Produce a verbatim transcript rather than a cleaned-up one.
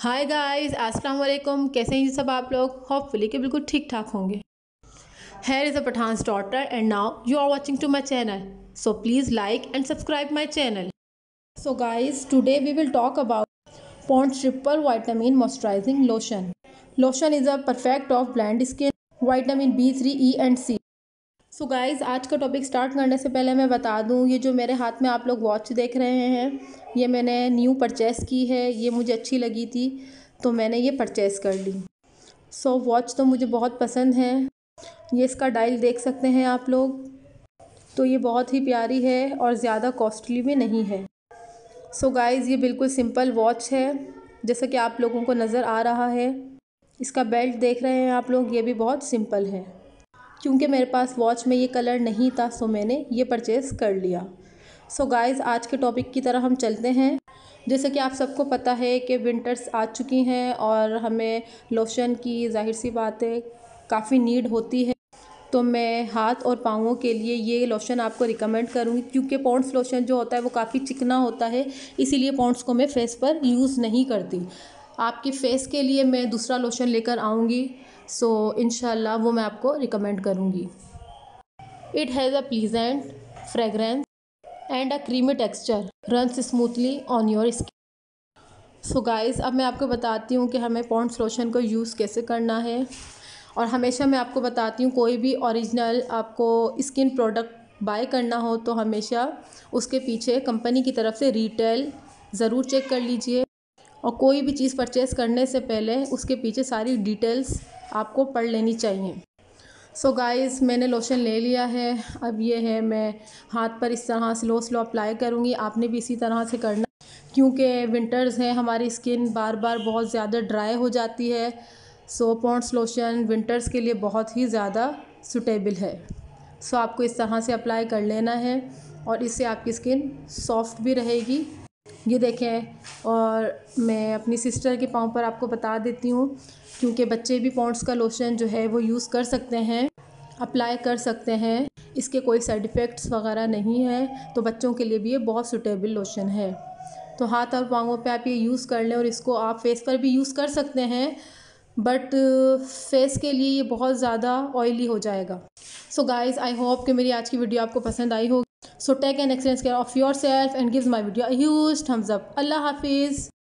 Hi guys, अस्सलाम वालेकुम। कैसे हैं सब आप लोग? होपफुली कि बिल्कुल ठीक ठाक होंगे। Here is a Pathan's daughter and now you are watching to my channel, so please like and subscribe my channel. So guys, today we will talk about Pond's triple vitamin moisturizing lotion. Lotion is a perfect of blend skin, vitamin B three, E and C. So guys, आज का topic start करने से पहले मैं बता दूं, ये जो मेरे हाथ में आप लोग वॉच देख रहे हैं, ये मैंने न्यू परचेज़ की है। ये मुझे अच्छी लगी थी तो मैंने ये परचेज़ कर ली। सो so, वॉच तो मुझे बहुत पसंद है। ये इसका डायल देख सकते हैं आप लोग, तो ये बहुत ही प्यारी है और ज़्यादा कॉस्टली भी नहीं है। सो so गाइज़, ये बिल्कुल सिंपल वॉच है जैसा कि आप लोगों को नज़र आ रहा है। इसका बेल्ट देख रहे हैं आप लोग, ये भी बहुत सिंपल है। क्योंकि मेरे पास वॉच में ये कलर नहीं था सो मैंने ये परचेज़ कर लिया। सो so गाइज़, आज के टॉपिक की तरह हम चलते हैं। जैसे कि आप सबको पता है कि विंटर्स आ चुकी हैं और हमें लोशन की ज़ाहिर सी बात है काफ़ी नीड होती है। तो मैं हाथ और पाँवों के लिए ये लोशन आपको रिकमेंड करूँगी, क्योंकि पॉन्ड्स लोशन जो होता है वो काफ़ी चिकना होता है, इसीलिए पॉन्ड्स को मैं फेस पर यूज़ नहीं करती। आपकी फ़ेस के लिए मैं दूसरा लोशन लेकर आऊँगी, सो इंशाल्लाह वो मैं आपको रिकमेंड करूँगी। It has a pleasant fragrance and a creamy texture, runs smoothly on your skin. So guys, अब मैं आपको बताती हूँ कि हमें पॉन्ड्स लोशन को यूज़ कैसे करना है। और हमेशा मैं आपको बताती हूँ, कोई भी ओरिजिनल आपको स्किन प्रोडक्ट बाय करना हो तो हमेशा उसके पीछे कंपनी की तरफ से रिटेल ज़रूर चेक कर लीजिए, और कोई भी चीज़ परचेज़ करने से पहले उसके पीछे सारी डिटेल्स आपको पढ़ लेनी चाहिए। सो so गाइज़, मैंने लोशन ले लिया है। अब ये है, मैं हाथ पर इस तरह स्लो स्लो अप्लाई करूँगी। आपने भी इसी तरह से करना, क्योंकि विंटर्स हैं, हमारी स्किन बार बार बहुत ज़्यादा ड्राई हो जाती है। सो पॉन्ड्स लोशन विंटर्स के लिए बहुत ही ज़्यादा सूटेबल है। सो so आपको इस तरह से अप्लाई कर लेना है और इससे आपकी स्किन सॉफ्ट भी रहेगी। ये देखें, और मैं अपनी सिस्टर के पाँव पर आपको बता देती हूँ, क्योंकि बच्चे भी पॉन्ड्स का लोशन जो है वो यूज़ कर सकते हैं, अप्लाई कर सकते हैं। इसके कोई साइड इफ़ेक्ट्स वगैरह नहीं है, तो बच्चों के लिए भी ये बहुत सूटेबल लोशन है। तो हाथ और पाँवों पे आप ये यूज़ कर लें, और इसको आप फेस पर भी यूज़ कर सकते हैं, बट फेस के लिए ये बहुत ज़्यादा ऑयली हो जाएगा। सो गाइज़, आई होप कि मेरी आज की वीडियो आपको पसंद आई होगी। So take an excellent care of yourself and give my video a huge thumbs up. Allah Hafiz.